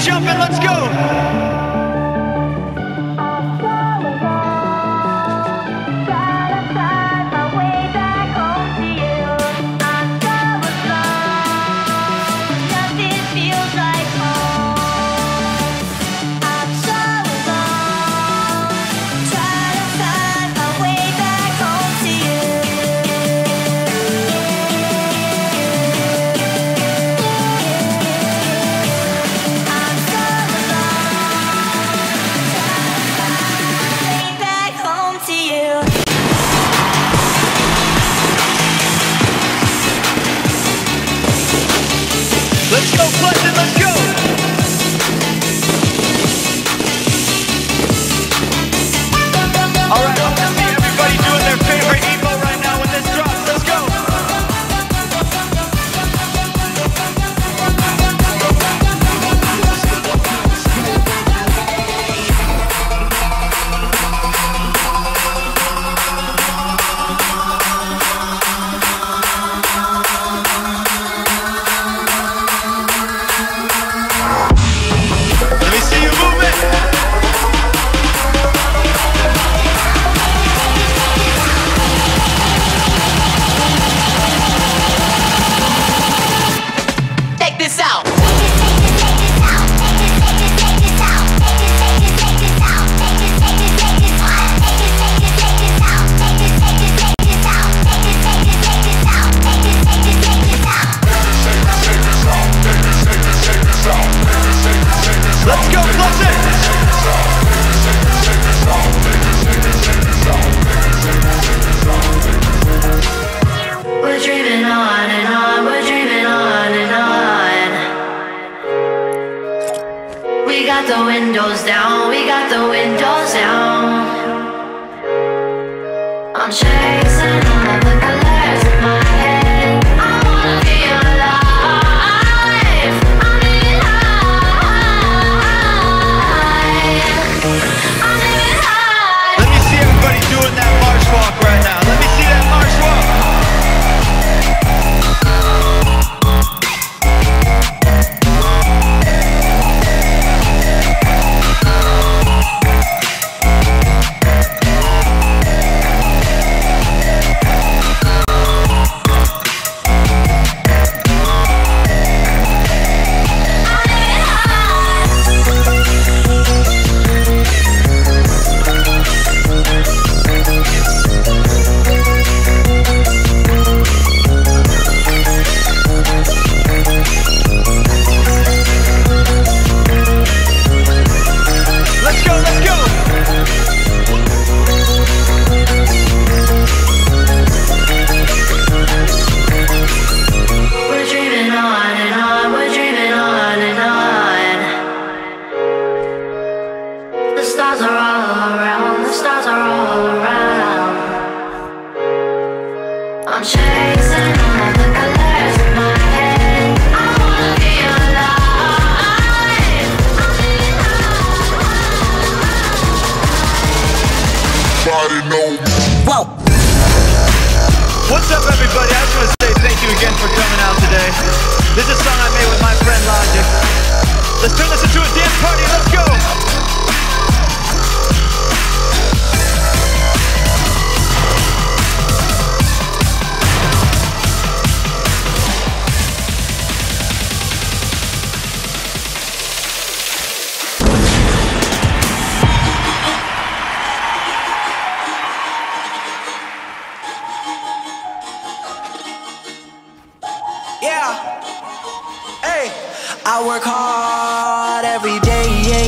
jumping, let's go! Let's go, Pleasant, let's go! Alright, I want to see everybody doing their favorite emo right now when this drops. Let's go! The windows down, we got the windows down. I'm chasing all of the colors in my head. I wanna be alive. I'm living high. I'm living high. Let me see everybody doing that march walk right now. Let me see that march walk. I'm chasing all of the colors in my head. I wanna be alive. I'm living high. Body know. Whoa! What's up, everybody? I just want to say thank you again for coming out today. This is a song I made with my friend Logic. Let's turn this into a dance party. Let's go! Yeah, hey, I work hard every day,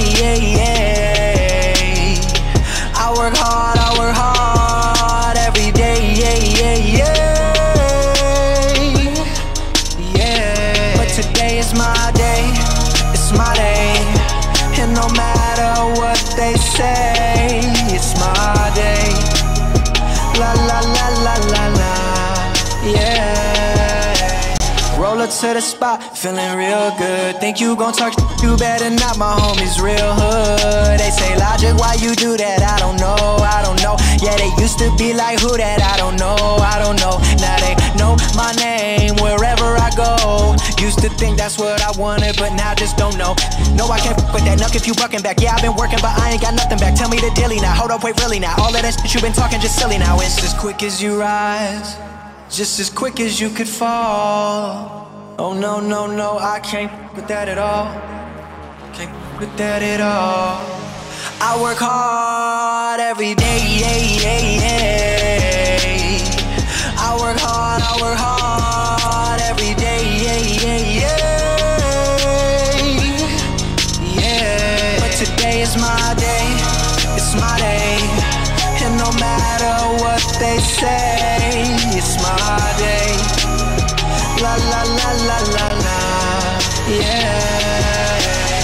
I work hard every day, but today is my day, it's my day, and no matter what they say, it's my day, la la la la la la, yeah. Roll a to the spot, feeling real good. Think you gon' talk, you better not, my homies real hood. They say, Logic, why you do that? I don't know, I don't know. Yeah, they used to be like, who that? I don't know, I don't know. Now they know my name wherever I go. Used to think that's what I wanted, but now just don't know. No, I can't f with that nuck if you bucking back. Yeah, I've been working, but I ain't got nothing back. Tell me the dilly now, hold up, wait, really now. All of that shit you been talking just silly now. It's as quick as you rise, just as quick as you could fall. Oh no, no, no, I can't f with that at all. Can't f with that at all. I work hard every day, I work hard every day, But today is my day, it's my day. And no matter what they say, it's my day. La la la la la la, yeah.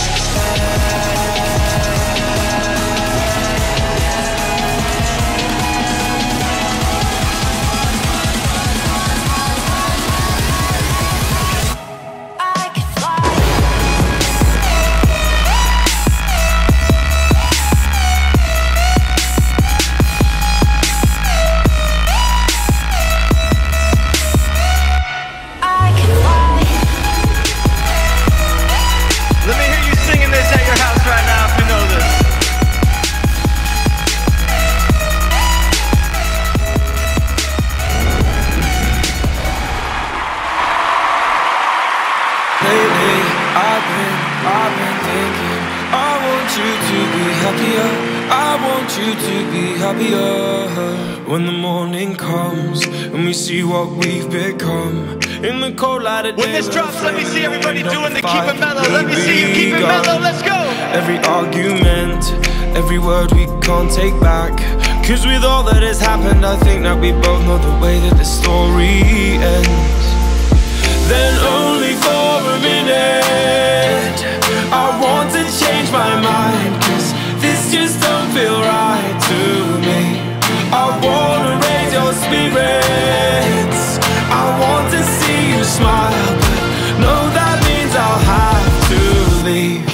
I've been thinking, I want you to be happier. I want you to be happier. When the morning comes and we see what we've become, in the cold light of day. When this drops, let me see everybody doing the keep it mellow. Let me see you keep it mellow, let's go. Every argument, every word we can't take back. Cause with all that has happened, I think that we both know the way that the story ends. Then only for a minute, I want to change my mind, cause this just don't feel right to me. I wanna raise your spirits, I want to see you smile, but no, that means I'll have to leave.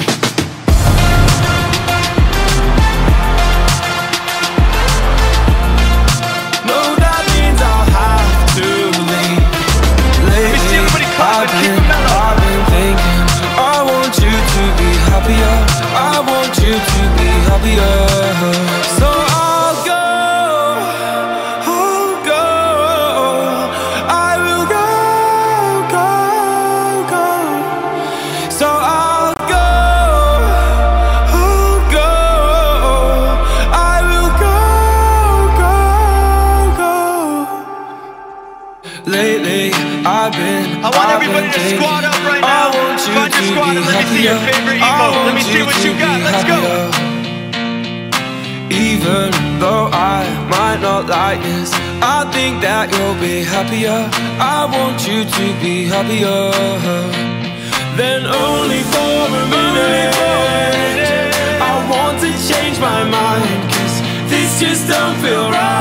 No, that means I'll have to leave. Lately, I've been thinking, I want you to be happier, I want you to be happier. So I'll go, I will go. So I'll go, I will go. Lately, I want everybody to squat up right now. Find your squad and let me see your favorite emo. Let me see what you got, let's go. Even though I might not like this, I think that you'll be happier. I want you to be happier. Then only for a minute, I want to change my mind, cause this just don't feel right.